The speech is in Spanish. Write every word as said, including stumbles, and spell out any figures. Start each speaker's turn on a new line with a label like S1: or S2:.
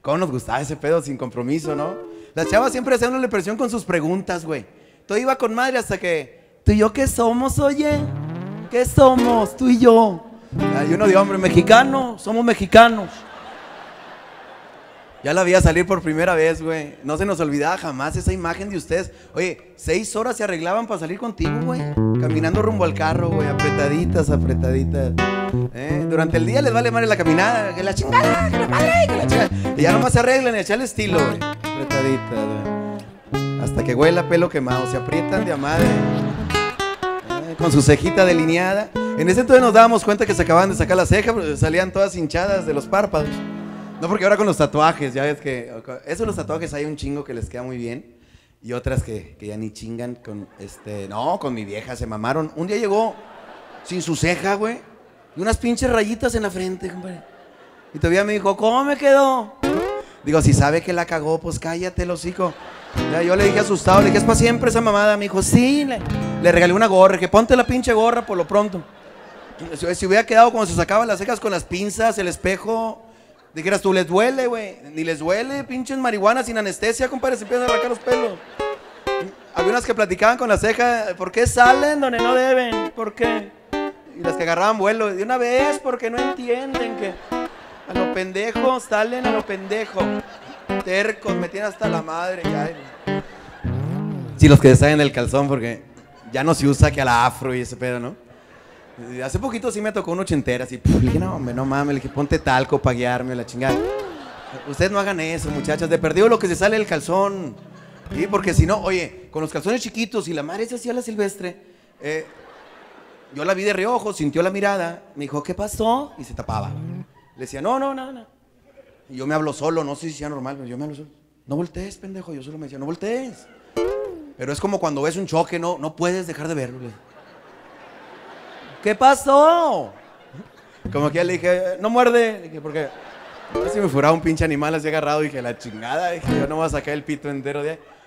S1: cómo nos gustaba ese pedo sin compromiso, ¿no? Las chavas siempre hacían la presión con sus preguntas, güey. Todo iba con madre hasta que, ¿tú y yo qué somos, oye? ¿Qué somos, tú y yo? Y uno de hombre, mexicano, somos mexicanos. Ya la vi a salir por primera vez, güey. No se nos olvidaba jamás esa imagen de ustedes. Oye, seis horas se arreglaban para salir contigo, güey. Caminando rumbo al carro, güey. Apretaditas, apretaditas. ¿Eh? Durante el día les vale madre la caminada. Que la chingada, que la madre, que la chingada. Y ya nomás se arreglan y echan el estilo, güey. Apretaditas, güey. Hasta que huela pelo quemado. Se aprietan de a madre. ¿Eh? Con su cejita delineada. En ese entonces nos dábamos cuenta que se acababan de sacar la ceja, pero salían todas hinchadas de los párpados. No, porque ahora con los tatuajes, ya ves que... Eso los tatuajes hay un chingo que les queda muy bien. Y otras que, que ya ni chingan con este... No, con mi vieja se mamaron. Un día llegó sin su ceja, güey. Y unas pinches rayitas en la frente, compadre. Y todavía me dijo, ¿cómo me quedó? Digo, si sabe que la cagó, pues cállate, el hocico. Ya, yo le dije asustado, le dije, ¿es para siempre esa mamada? Me dijo, sí. Le, le regalé una gorra, que ponte la pinche gorra por lo pronto. Si, si hubiera quedado cuando se sacaban las cejas con las pinzas, el espejo... Dijeras tú, les duele, güey. Ni les duele, pinches marihuana sin anestesia, compadre, se empiezan a arrancar los pelos. Había unas que platicaban con la ceja, ¿por qué salen donde no deben? ¿Por qué? Y las que agarraban vuelo, de una vez, porque no entienden que a lo pendejo salen a lo pendejo. Tercos, me tienen hasta la madre. Ya. Sí, los que salen el calzón, porque ya no se usa que a la afro y ese pedo, ¿no? Hace poquito sí me tocó un ochentera, así, puf, le dije, no, hombre, no mames, le dije, ponte talco para guiarme, la chingada. Ustedes no hagan eso, muchachas, de perdido lo que se sale del calzón. Sí, porque si no, oye, con los calzones chiquitos y la madre se hacía la silvestre, eh, yo la vi de reojo, sintió la mirada, me dijo, ¿qué pasó? Y se tapaba. Le decía, no, no, nada, nada. Y yo me hablo solo, no sé si sea normal, pero yo me hablo solo. No voltees, pendejo, yo solo me decía, no voltees. Pero es como cuando ves un choque, no, no puedes dejar de verlo. ¿Qué pasó? Como que ya le dije, no muerde. Dije, porque no sé si me fuera un pinche animal así agarrado. Dije, la chingada. Dije, yo no voy a sacar el pito entero de ahí.